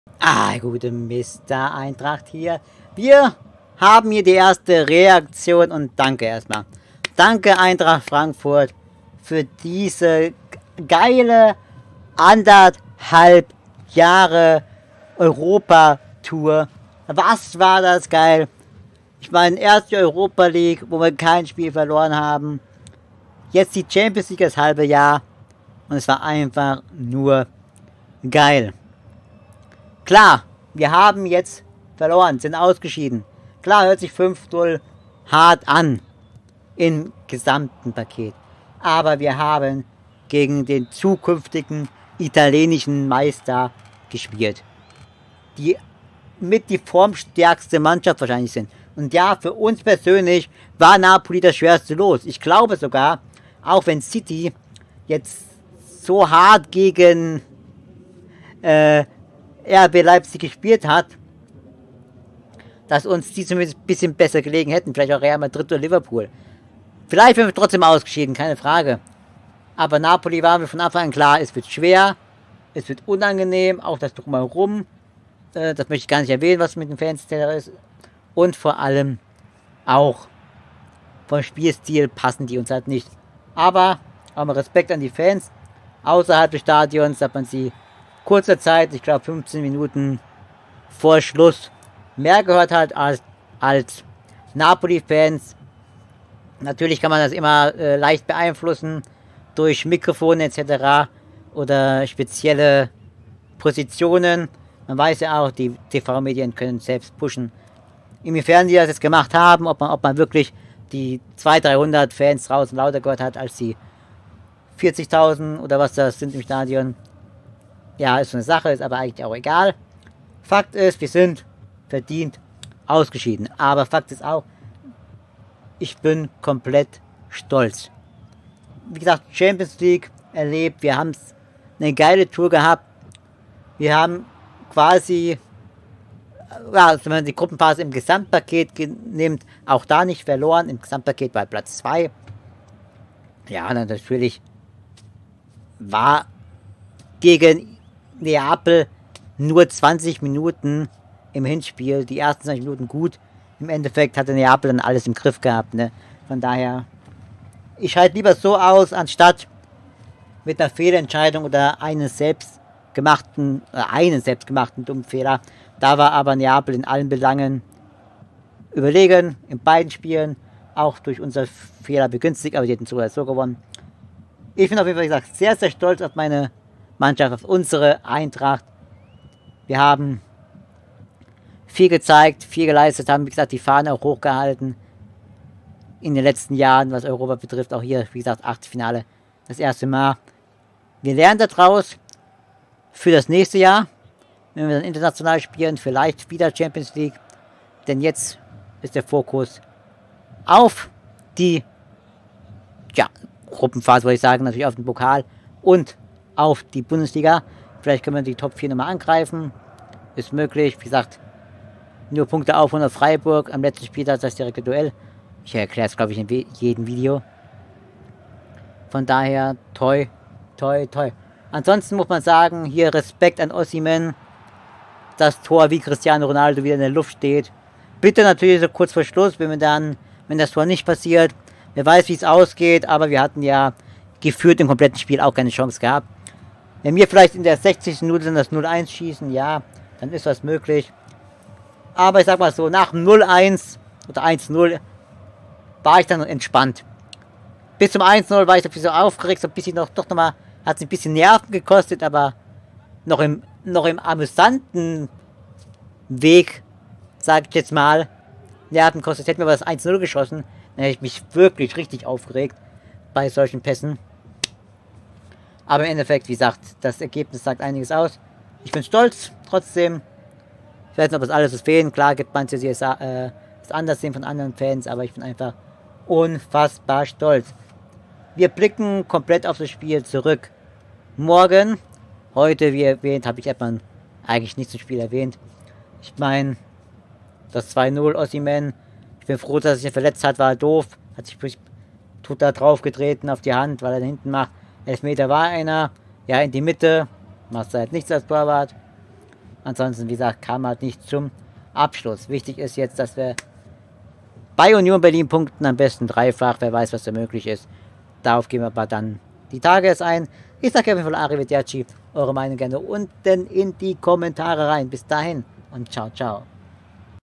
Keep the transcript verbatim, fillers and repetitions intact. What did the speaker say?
Ah, gute Mister Eintracht hier. Wir haben hier die erste Reaktion und danke erstmal. Danke Eintracht Frankfurt für diese geile anderthalb Jahre Europa-Tour. Was war das geil? Ich meine, erst die Europa League, wo wir kein Spiel verloren haben. Jetzt die Champions League das halbe Jahr. Und es war einfach nur geil. Klar, wir haben jetzt verloren, sind ausgeschieden. Klar, hört sich fünf null hart an im gesamten Paket. Aber wir haben gegen den zukünftigen italienischen Meister gespielt. Die mit die formstärkste Mannschaft wahrscheinlich sind. Und ja, für uns persönlich war Napoli das schwerste Los. Ich glaube sogar, auch wenn City jetzt so hart gegen äh, R B Leipzig gespielt hat, dass uns die zumindest ein bisschen besser gelegen hätten. Vielleicht auch Real Madrid oder Liverpool. Vielleicht wären wir trotzdem ausgeschieden, keine Frage. Aber Napoli war mir von Anfang an klar, es wird schwer, es wird unangenehm, auch das Drumherum. Äh, das möchte ich gar nicht erwähnen, was mit den Fans ist. Und vor allem auch vom Spielstil passen die uns halt nicht. Aber auch mal Respekt an die Fans. Außerhalb des Stadions hat man sie kurzer Zeit, ich glaube fünfzehn Minuten vor Schluss, mehr gehört halt als, als Napoli-Fans. Natürlich kann man das immer äh, leicht beeinflussen durch Mikrofone et cetera oder spezielle Positionen. Man weiß ja auch, die T V-Medien können selbst pushen. Inwiefern die das jetzt gemacht haben, ob man, ob man wirklich die zweihundert, dreihundert Fans draußen lauter gehört hat als die vierzigtausend oder was das sind im Stadion. Ja, ist so eine Sache, ist aber eigentlich auch egal. Fakt ist, wir sind verdient ausgeschieden. Aber Fakt ist auch, ich bin komplett stolz. Wie gesagt, Champions League erlebt, wir haben eine geile Tour gehabt. Wir haben quasi, ja, wenn man die Gruppenphase im Gesamtpaket nimmt, auch da nicht verloren. Im Gesamtpaket bei Platz zwei. Ja, natürlich war gegen Neapel nur zwanzig Minuten im Hinspiel. Die ersten zwanzig Minuten gut. Im Endeffekt hatte Neapel dann alles im Griff gehabt. Ne? Von daher, ich schalte lieber so aus, anstatt mit einer Fehlentscheidung oder einen selbstgemachten, äh, einen selbstgemachten dummen Fehler. Da war aber Neapel in allen Belangen überlegen, in beiden Spielen, auch durch unser Fehler begünstigt, aber die hätten sogar so gewonnen. Ich bin auf jeden Fall, wie gesagt, sehr, sehr stolz auf meine Mannschaft, auf unsere Eintracht. Wir haben viel gezeigt, viel geleistet, haben, wie gesagt, die Fahne auch hochgehalten in den letzten Jahren, was Europa betrifft. Auch hier, wie gesagt, Achtelfinale, das erste Mal. Wir lernen daraus für das nächste Jahr, wenn wir dann international spielen, vielleicht wieder Champions League. Denn jetzt ist der Fokus auf die ja, Gruppenphase, würde ich sagen, natürlich auf den Pokal und auf die Bundesliga. Vielleicht können wir die Top vier nochmal angreifen. Ist möglich. Wie gesagt, nur Punkte auf unter Freiburg am letzten Spieltag, das direkte Duell. Ich erkläre es, glaube ich, in jedem Video. Von daher, toi, toi, toi. Ansonsten muss man sagen, hier Respekt an Osimhen. Das Tor, wie Cristiano Ronaldo wieder in der Luft steht. Bitte natürlich so kurz vor Schluss, wenn wir dann, wenn das Tor nicht passiert. Wer weiß, wie es ausgeht, aber wir hatten ja geführt im kompletten Spiel auch keine Chance gehabt. Wenn wir vielleicht in der sechzigsten Minute das null eins schießen, ja, dann ist das möglich. Aber ich sag mal so, nach null eins oder eins null war ich dann entspannt. Bis zum eins null war ich dafür so aufgeregt, so ein bisschen noch, doch nochmal, hat es ein bisschen Nerven gekostet, aber noch im, noch im amüsanten Weg, sag ich jetzt mal, Nerven kostet, hätten wir aber das eins null geschossen, dann hätte ich mich wirklich richtig aufgeregt bei solchen Pässen. Aber im Endeffekt, wie gesagt, das Ergebnis sagt einiges aus. Ich bin stolz, trotzdem. Ich weiß nicht, ob das alles ist fehlen. Klar gibt manche, die es äh, anders sehen von anderen Fans, aber ich bin einfach unfassbar stolz. Wir blicken komplett auf das Spiel zurück. Morgen, heute, wie erwähnt, habe ich etwa eigentlich nicht zum Spiel erwähnt. Ich meine, das zwei null Osimhen. Ich bin froh, dass er sich verletzt hat, war doof. Hat sich tut da drauf getreten auf die Hand, weil er da hinten macht. Elfmeter war einer. Ja, in die Mitte. Machst du halt nichts als Torwart. Ansonsten, wie gesagt, kam halt nicht zum Abschluss. Wichtig ist jetzt, dass wir bei Union Berlin punkten, am besten dreifach, wer weiß, was da möglich ist. Darauf gehen wir aber dann die Tage jetzt ein. Ich sage auf jeden Fall Arrivederci, eure Meinung gerne unten in die Kommentare rein. Bis dahin und ciao, ciao.